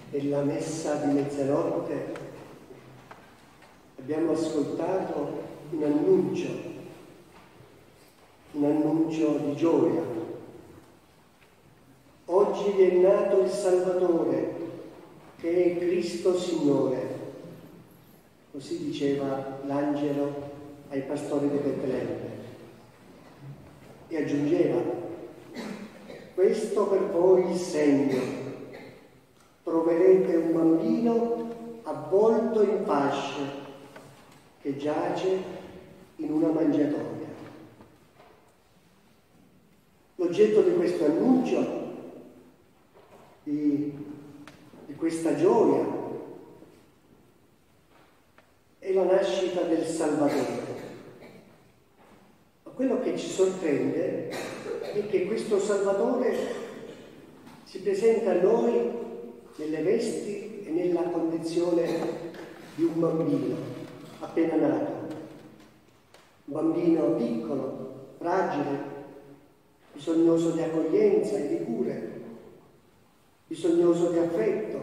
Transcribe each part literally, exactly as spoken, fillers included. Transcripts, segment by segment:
Nella messa di mezzanotte abbiamo ascoltato un annuncio, un annuncio di gioia. Oggi vi è nato il Salvatore, che è Cristo Signore. Così diceva l'angelo ai pastori di Betlemme. E aggiungeva: questo per voi il segno. Troverete un bambino avvolto in fasce che giace in una mangiatoia. L'oggetto di questo annuncio, di, di questa gioia, è la nascita del Salvatore. Ma quello che ci sorprende è che questo Salvatore si presenta a noi nelle vesti e nella condizione di un bambino appena nato, un bambino piccolo, fragile, bisognoso di accoglienza e di cure, bisognoso di affetto,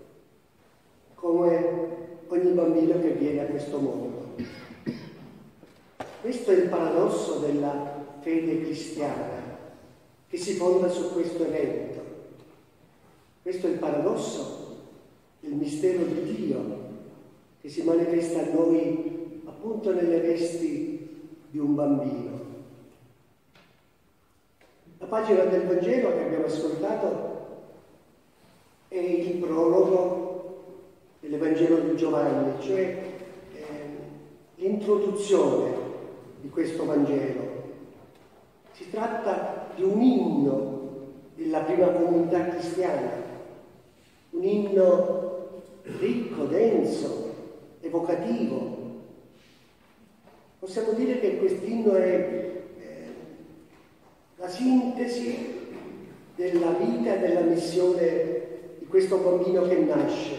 come ogni bambino che viene a questo mondo. Questo è il paradosso della fede cristiana, che si fonda su questo evento. Questo è il paradosso del mistero di Dio, che si manifesta a noi appunto nelle vesti di un bambino. La pagina del Vangelo che abbiamo ascoltato è il prologo dell'Evangelo di Giovanni, cioè eh, l'introduzione di questo Vangelo. Si tratta di un inno della prima comunità cristiana, un inno ricco, denso, evocativo. Possiamo dire che quest'inno è eh, la sintesi della vita e della missione di questo bambino che nasce,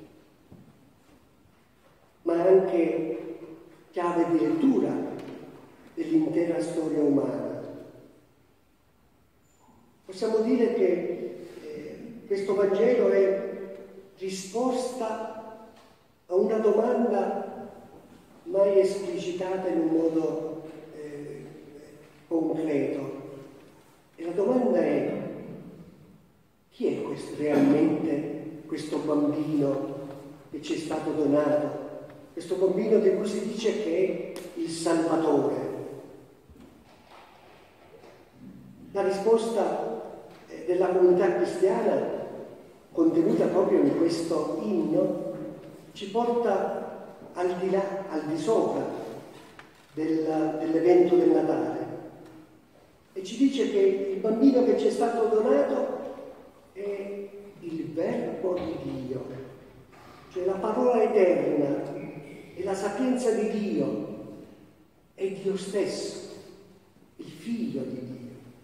ma anche chiave di lettura dell'intera storia umana. Possiamo dire che questo Vangelo è risposta a una domanda mai esplicitata in un modo eh, concreto. E la domanda è: chi è questo, realmente questo bambino che ci è stato donato? Questo bambino di cui si dice che è il Salvatore. La risposta eh, della comunità cristiana, contenuta proprio in questo inno, ci porta al di là, al di sopra del, dell'evento del Natale e ci dice che il bambino che ci è stato donato è il Verbo di Dio, cioè la parola eterna e la sapienza di Dio, è Dio stesso, il Figlio di Dio.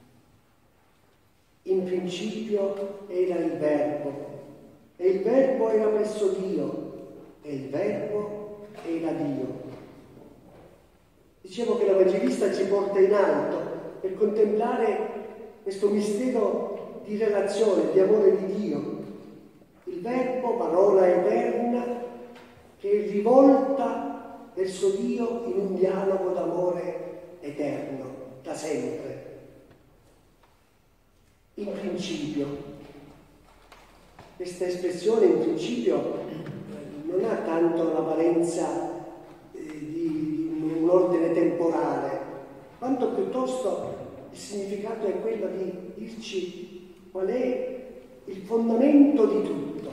In principio era il Verbo, e il Verbo era presso Dio, e il Verbo era Dio. Dicevo che l'Evangelista ci porta in alto per contemplare questo mistero di relazione, di amore di Dio. Il Verbo, parola eterna, che rivolta verso Dio in un dialogo d'amore eterno, da sempre. In principio, questa espressione in principio non ha tanto la valenza eh, di, di un ordine temporale, quanto piuttosto il significato è quello di dirci qual è il fondamento di tutto.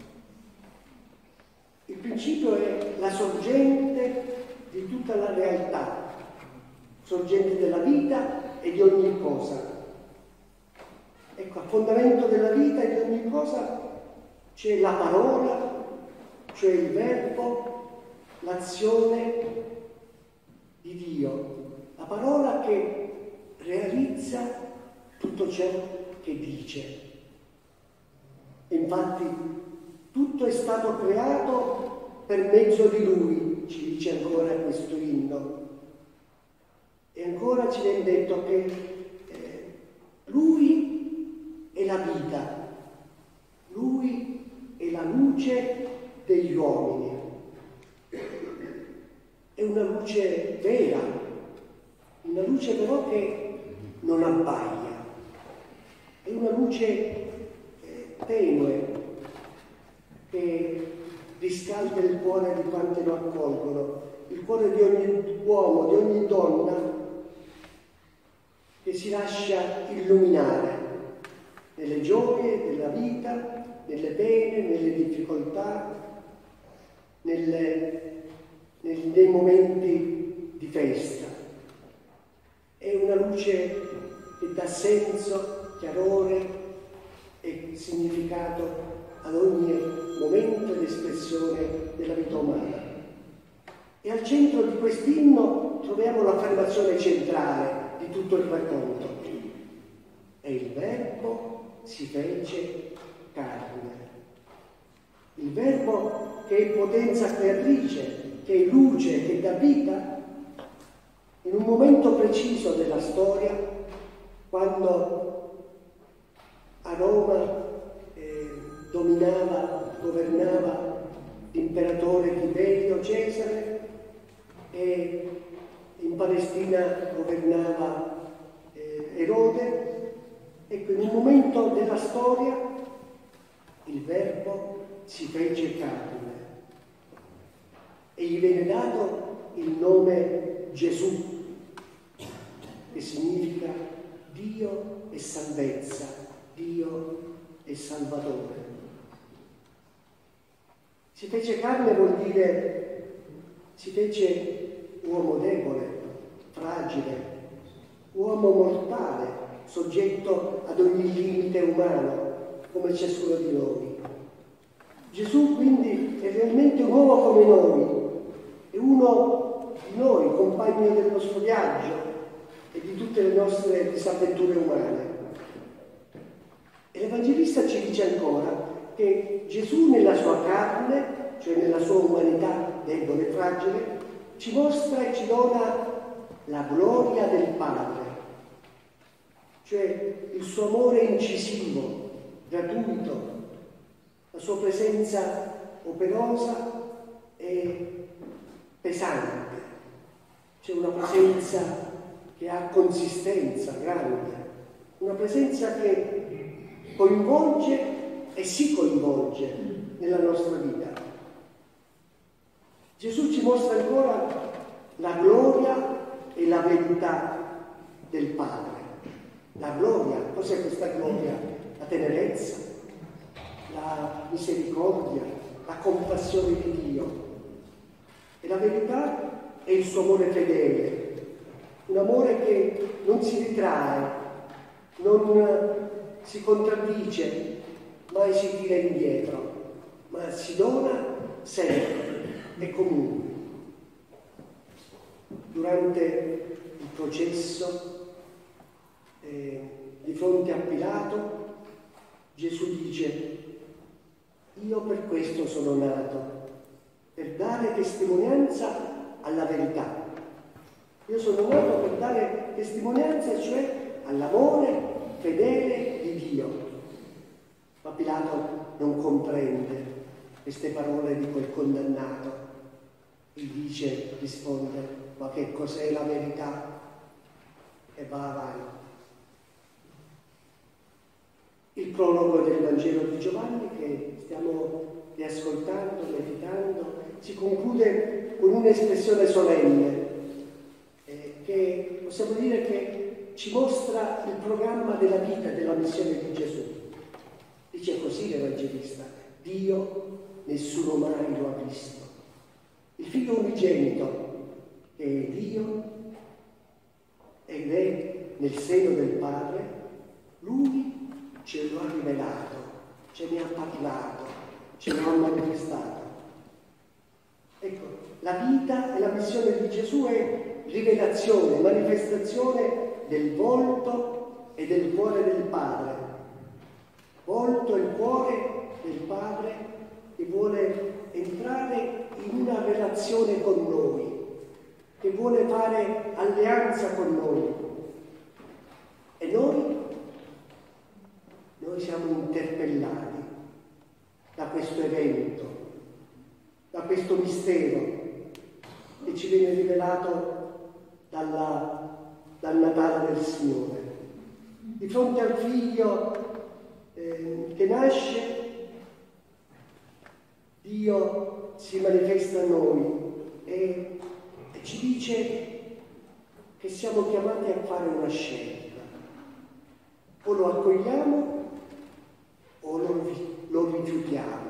Il principio è la sorgente di tutta la realtà, sorgente della vita e di ogni cosa. Ecco, a fondamento della vita e di ogni cosa c'è la parola, cioè il Verbo, l'azione di Dio. La parola che realizza tutto ciò che dice. E infatti tutto è stato creato per mezzo di Lui, ci dice ancora questo inno. E ancora ci viene detto che eh, Lui è la vita, Lui è la luce degli uomini. È una luce vera, una luce però che non abbaia, è una luce eh, tenue, che riscalda il cuore di quanti lo accolgono, il cuore di ogni uomo, di ogni donna, che si lascia illuminare nelle gioie della vita, nelle pene, nelle difficoltà, nelle, nel, nei momenti di festa. È una luce che dà senso, chiarore e significato ad ogni momento ed espressione della vita umana. E al centro di quest'inno troviamo l'affermazione centrale di tutto il racconto. E il Verbo si fece carne. Il Verbo che è potenza creatrice, che è luce, che dà vita, in un momento preciso della storia, quando a Roma eh, dominava, governava l'imperatore Tiberio Cesare e in Palestina governava eh, Erode. Ecco, in un momento della storia il Verbo si fece carne e gli viene dato il nome Gesù, che significa Dio e salvezza, Dio e Salvatore. Si fece carne vuol dire si fece uomo debole, fragile, uomo mortale, soggetto ad ogni limite umano, come ciascuno di noi. Gesù quindi è realmente un uomo come noi, è uno di noi, compagno del nostro viaggio e di tutte le nostre disavventure umane. E l'Evangelista ci dice ancora che Gesù nella sua carne, cioè nella sua umanità debole e fragile, ci mostra e ci dona la gloria del Padre, cioè il suo amore incisivo, gratuito, la sua presenza operosa e pesante. C'è una presenza che ha consistenza grande, una presenza che coinvolge e si coinvolge nella nostra vita. Gesù ci mostra ancora la gloria e la verità del Padre. La gloria, cos'è questa gloria? La tenerezza, la misericordia, la compassione di Dio. E la verità è il suo amore fedele, un amore che non si ritrae, non si contraddice, mai si tira indietro, ma si dona sempre e comunque. Durante il processo, eh, di fronte a Pilato, Gesù dice: io per questo sono nato, per dare testimonianza alla verità. Io sono nato per dare testimonianza, cioè all'amore fedele di Dio. Ma Pilato non comprende queste parole di quel condannato e dice, risponde: ma che cos'è la verità? E va avanti. Il prologo del Vangelo di Giovanni, che stiamo riascoltando, meditando, si conclude con un'espressione solenne eh, che possiamo dire che ci mostra il programma della vita, della missione di Gesù. Dice così l'Evangelista: Dio nessuno mai lo ha visto. Il Figlio unigenito, che è Dio ed è nel seno del Padre, Lui ce lo ha rivelato, ce ne ha parlato, ce lo ha manifestato. Ecco, la vita e la missione di Gesù è rivelazione, manifestazione del volto e del cuore del Padre. Volto e cuore del Padre che vuole entrare in una relazione con noi, che vuole fare alleanza con noi. E noi? Noi siamo interpellati da questo questo evento, da questo mistero che ci viene rivelato dalla, dal Natale del Signore. Di fronte al figlio eh, che nasce, Dio si manifesta a noi e, e ci dice che siamo chiamati a fare una scelta. O lo accogliamo o lo, lo rifiutiamo.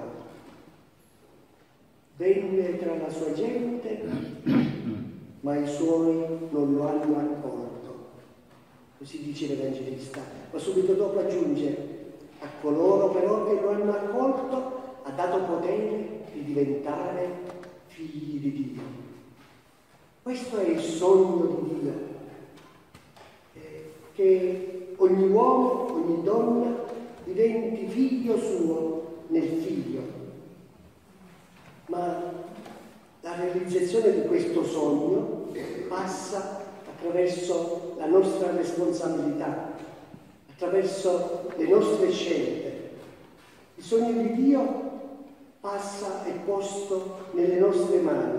Venne tra la sua gente, ma i suoi non lo hanno accolto. Così dice l'Evangelista. Ma subito dopo aggiunge: a coloro però che lo hanno accolto ha dato potere di diventare figli di Dio. Questo è il sogno di Dio, eh, che ogni uomo, ogni donna diventi figlio suo nel figlio. Ma la realizzazione di questo sogno passa attraverso la nostra responsabilità, attraverso le nostre scelte. Il sogno di Dio passa e posto nelle nostre mani.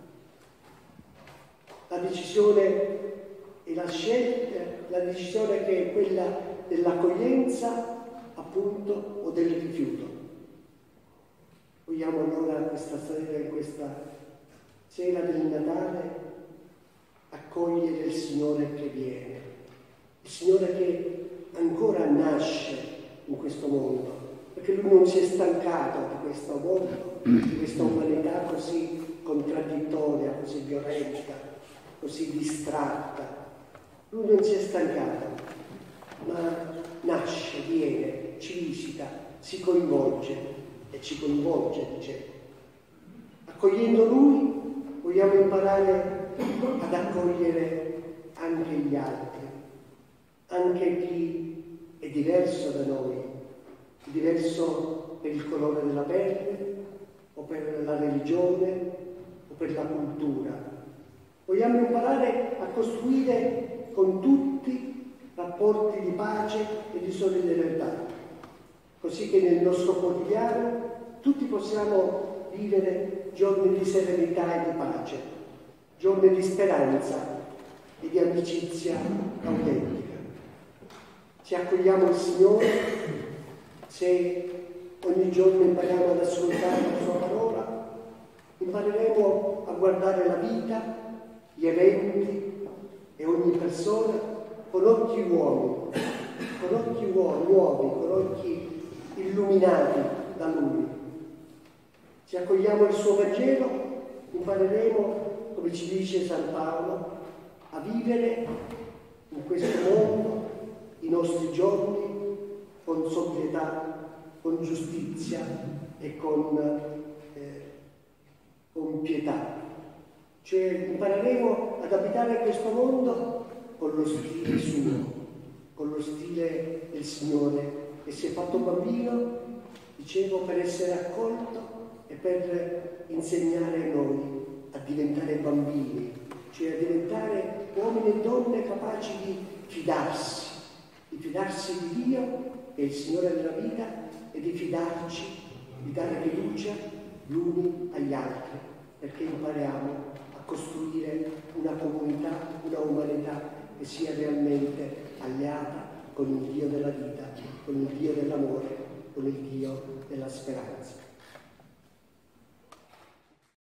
La decisione e la scelta, la decisione che è quella dell'accoglienza, appunto, o del rifiuto. Vogliamo allora questa sera, questa sera del Natale, accogliere il Signore che viene, il Signore che ancora nasce in questo mondo, perché Lui non si è stancato di questo mondo, di questa umanità così contraddittoria, così violenta, così distratta. Lui non si è stancato, ma nasce, viene, ci visita, si coinvolge e ci coinvolge, dice. Accogliendo Lui vogliamo imparare ad accogliere anche gli altri, anche chi è diverso da noi, diverso per il colore della pelle o per la religione o per la cultura. Vogliamo imparare a costruire con tutti rapporti di pace e di solidarietà, così che nel nostro quotidiano tutti possiamo vivere giorni di serenità e di pace, giorni di speranza e di amicizia autentica. Se accogliamo il Signore, se ogni giorno impariamo ad ascoltare la Sua parola, impareremo a guardare la vita, gli eventi e ogni persona con occhi uomini, con occhi nuovi, con occhi illuminati da Lui. Se accogliamo il Suo Vangelo, impareremo, come ci dice San Paolo, a vivere in questo mondo i nostri giorni con sobrietà, con giustizia e con, eh, con pietà. Cioè impareremo ad abitare questo mondo con lo stile suo, con lo stile del Signore che si è fatto bambino, dicevo, per essere accolto e per insegnare a noi a diventare bambini, cioè a diventare uomini e donne capaci di fidarsi, di fidarsi di Dio, che è il Signore della vita, e di fidarci, di dare fiducia gli uni agli altri, perché impariamo a costruire una comunità, una umanità che sia realmente alleata con il Dio della vita, con il Dio dell'amore, con il Dio della speranza.